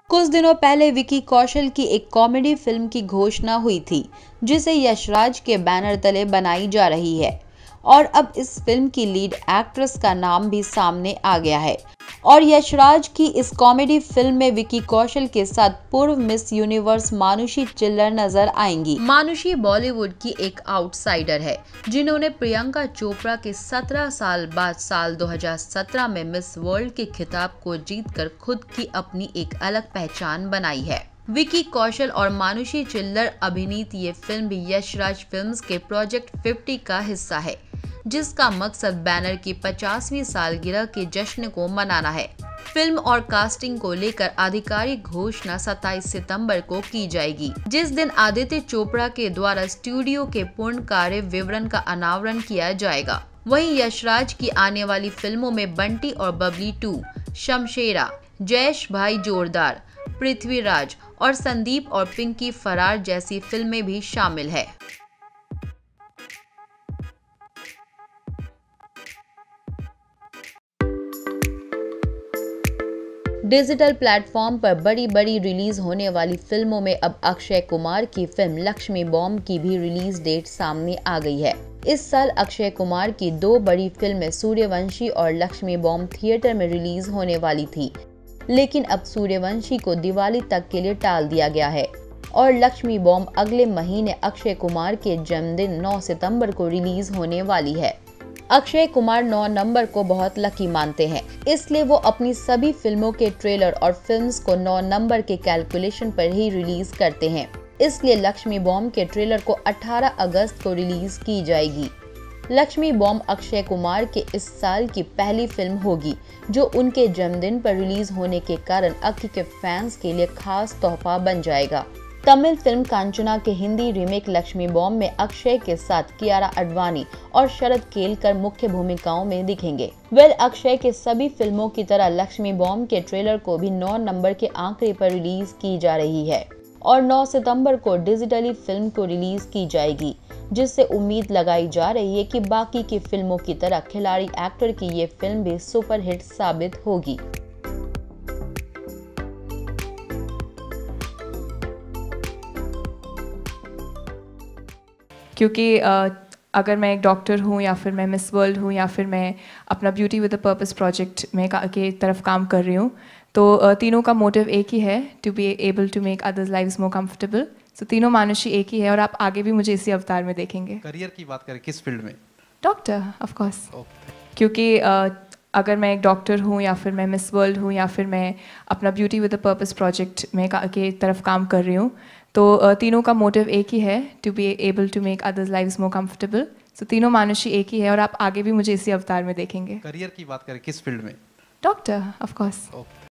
कुछ दिनों पहले विकी कौशल की एक कॉमेडी फिल्म की घोषणा हुई थी जिसे यशराज के बैनर तले बनाई जा रही है और अब इस फिल्म की लीड एक्ट्रेस का नाम भी सामने आ गया है। और यशराज की इस कॉमेडी फिल्म में विकी कौशल के साथ पूर्व मिस यूनिवर्स मानुषी चिल्लर नजर आएंगी। मानुषी बॉलीवुड की एक आउटसाइडर है जिन्होंने प्रियंका चोपड़ा के 17 साल बाद साल 2017 में मिस वर्ल्ड के खिताब को जीतकर खुद की अपनी एक अलग पहचान बनाई है। विकी कौशल और मानुषी चिल्लर अभिनीत ये फिल्म भी यशराज फिल्म्स के प्रोजेक्ट 50 का हिस्सा है, जिसका मकसद बैनर की 50वीं सालगिरह के जश्न को मनाना है। फिल्म और कास्टिंग को लेकर आधिकारिक घोषणा 27 सितंबर को की जाएगी, जिस दिन आदित्य चोपड़ा के द्वारा स्टूडियो के पूर्ण कार्य विवरण का अनावरण किया जाएगा। वहीं यशराज की आने वाली फिल्मों में बंटी और बबली 2, शमशेरा, जयेश भाई जोरदार, पृथ्वीराज और संदीप और पिंकी फरार जैसी फिल्में भी शामिल है। डिजिटल प्लेटफॉर्म पर बड़ी रिलीज होने वाली फिल्मों में अब अक्षय कुमार की फिल्म लक्ष्मी बॉम्ब की भी रिलीज डेट सामने आ गई है। इस साल अक्षय कुमार की दो बड़ी फिल्में सूर्यवंशी और लक्ष्मी बॉम्ब थिएटर में रिलीज होने वाली थी, लेकिन अब सूर्यवंशी को दिवाली तक के लिए टाल दिया गया है और लक्ष्मी बॉम्ब अगले महीने अक्षय कुमार के जन्मदिन 9 सितंबर को रिलीज होने वाली है। अक्षय कुमार 9 नंबर को बहुत लकी मानते हैं, इसलिए वो अपनी सभी फिल्मों के ट्रेलर और फिल्म्स को 9 नंबर के कैलकुलेशन पर ही रिलीज करते हैं। इसलिए लक्ष्मी बॉम्ब के ट्रेलर को 18 अगस्त को रिलीज की जाएगी। लक्ष्मी बॉम्ब अक्षय कुमार के इस साल की पहली फिल्म होगी जो उनके जन्मदिन पर रिलीज होने के कारण अक्षय के फैंस के लिए खास तोहफा बन जाएगा। तमिल फिल्म कांचना के हिंदी रीमेक लक्ष्मी बॉम्ब में अक्षय के साथ कियारा आडवाणी और शरद केलकर मुख्य भूमिकाओं में दिखेंगे। अक्षय के सभी फिल्मों की तरह लक्ष्मी बॉम्ब के ट्रेलर को भी 9 नंबर के आंकड़े पर रिलीज की जा रही है और 9 सितंबर को डिजिटली फिल्म को रिलीज की जाएगी, जिससे उम्मीद लगाई जा रही है कि बाकी की फिल्मों की तरह खिलाड़ी एक्टर की ये फिल्म भी सुपरहिट साबित होगी। क्योंकि अगर मैं एक डॉक्टर हूँ या फिर मैं मिस वर्ल्ड हूँ या फिर मैं अपना beauty with a purpose project में के तरफ काम कर रही हूँ, तो तीनों का मोटिव एक ही है, to be able to make others lives more comfortable. So तीनों मानुषी एक ही है और आप आगे भी मुझे इसी अवतार में देखेंगे। करियर की बात करें किस फील्ड में? Doctor, of course. क्योंकि अगर मैं एक डॉक्टर हूँ या फिर मैं मिस वर्ल्ड हूँ या फिर मैं अपना beauty with a purpose project में के तरफ काम कर रही हूँ, तो तीनों का मोटिव एक ही है, to be able to make others lives more comfortable. So तीनों मानुषी एक ही है और आप आगे भी मुझे इसी अवतार में देखेंगे। करियर की बात करें किस फील्ड में? Doctor, of course.